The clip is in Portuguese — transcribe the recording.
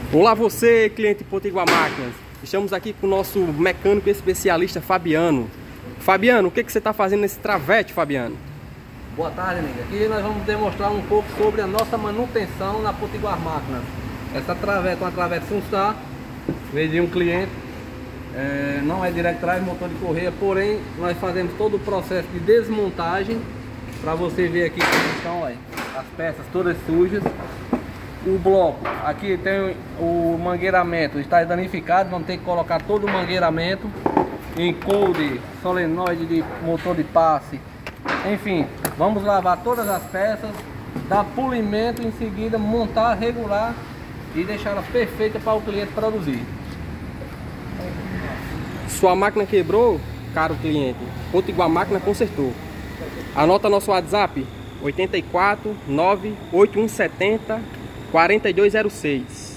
Olá você, cliente Potiguar Máquinas. Estamos aqui com o nosso mecânico especialista Fabiano. Fabiano, o que você está fazendo nesse travete, Fabiano? Boa tarde, amiga. Aqui nós vamos demonstrar um pouco sobre a nossa manutenção na Potiguar Máquinas. Essa travete é uma travete Sunstar, veio de um cliente. Não é direct drive, motor de correia, porém nós fazemos todo o processo de desmontagem para você ver aqui como estão as peças todas sujas. O bloco, aqui tem o mangueiramento, está danificado, vamos ter que colocar todo o mangueiramento, encoder, solenoide de motor de passe, enfim, vamos lavar todas as peças, dar polimento, em seguida montar, regular e deixar ela perfeita para o cliente produzir. Sua máquina quebrou, caro cliente, Potiguar Máquina consertou. Anota nosso WhatsApp, 84 98170 4206.